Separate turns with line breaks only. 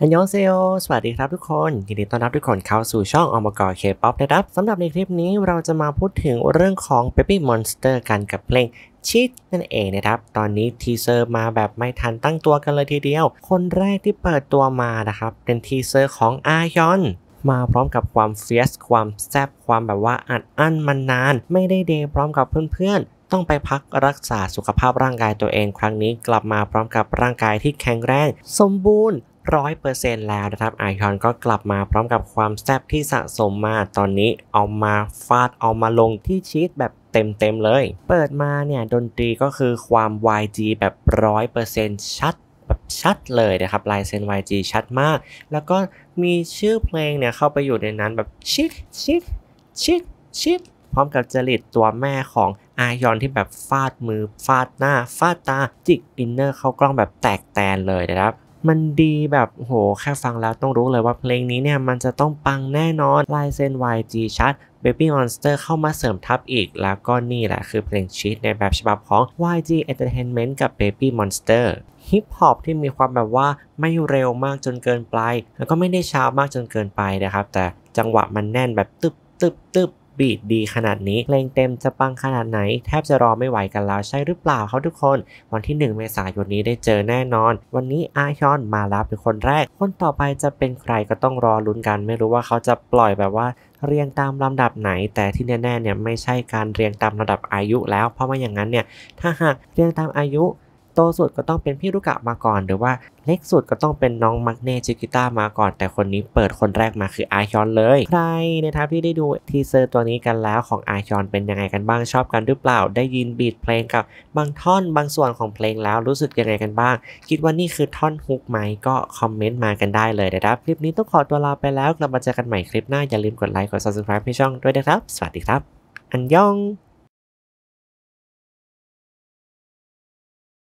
อันยองเซโอสวัสดีครับทุกคนยินดีต้อนรับทุกคนเข้าสู่ช่องอมกรเคป๊อปนะครับสำหรับในคลิปนี้เราจะมาพูดถึงเรื่องของ Baby Monster กันกับเพลงชีทนั่นเองนะครับตอนนี้ทีเซอร์มาแบบไม่ทันตั้งตัวกันเลยทีเดียวคนแรกที่เปิดตัวมานะครับเป็นทีเซอร์ของอายอนมาพร้อมกับความเฟียสความแซ่บความแบบว่าอัดอั้นมันนานไม่ได้เดย์พร้อมกับเพื่อนๆต้องไปพักรักษาสุขภาพร่างกายตัวเองครั้งนี้กลับมาพร้อมกับร่างกายที่แข็งแรงสมบูรณ์100%แล้วนะครับไอคอนก็กลับมาพร้อมกับความแซ่บที่สะสมมาตอนนี้เอามาฟาดเอามาลงที่ชีทแบบเต็มเลยเปิดมาเนี่ยดนตรีก็คือความ YG แบบ100%ชัดแบบชัดเลยนะครับลายเซ็น YG ชัดมากแล้วก็มีชื่อเพลงเนี่ยเข้าไปอยู่ในนั้นแบบชิดพร้อมกับจริตตัวแม่ของอายอนที่แบบฟาดมือฟาดหน้าฟาดตาจิกอินเนอร์เข้ากล้องแบบแตกแตนเลยนะครับมันดีแบบโหแค่ฟังแล้วต้องรู้เลยว่าเพลงนี้เนี่ยมันจะต้องปังแน่นอนลายเซ็น YG ชัด Baby Monster เข้ามาเสริมทับอีกแล้วก็นี่แหละคือเพลงชีทในแบบฉบับของ YG Entertainment กับ Baby Monster ฮิปฮอปที่มีความแบบว่าไม่เร็วมากจนเกินไปแล้วก็ไม่ได้ช้ามากจนเกินไปนะครับแต่จังหวะมันแน่นแบบตึบบีทดีขนาดนี้เพลงเต็มจะปังขนาดไหนแทบจะรอไม่ไหวกันแล้วใช่หรือเปล่าครับทุกคนวันที่1เมษายนนี้ได้เจอแน่นอนวันนี้อาฮยอนมารับเป็นคนแรกคนต่อไปจะเป็นใครก็ต้องรอลุ้นกันไม่รู้ว่าเขาจะปล่อยแบบว่าเรียงตามลำดับไหนแต่ที่แน่ๆเนี่ยไม่ใช่การเรียงตามลำดับอายุแล้วเพราะไม่อย่างนั้นเนี่ยถ้าหากเรียงตามอายุโตสุดก็ต้องเป็นพี่รุกะมาก่อนหรือว่าเล็กสุดก็ต้องเป็นน้องมักเน่จิกิต้ามาก่อนแต่คนนี้เปิดคนแรกมาคืออาฮยอนเลยใครนะครับที่ได้ดูทีเซอร์ตัวนี้กันแล้วของอาฮยอนเป็นยังไงกันบ้างชอบกันหรือเปล่าได้ยินบีทเพลงกับบางท่อนบางส่วนของเพลงแล้วรู้สึกยังไงกันบ้างคิดว่านี่คือท่อนฮุกไหมก็คอมเมนต์มากันได้เลยนะครับคลิปนี้ต้องขอตัวลาไปแล้วกลับมาเจอกันใหม่คลิปหน้าอย่าลืมกดไลค์กด Subscribe ให้ช่องด้วยนะครับสวัสดีครับอันยอง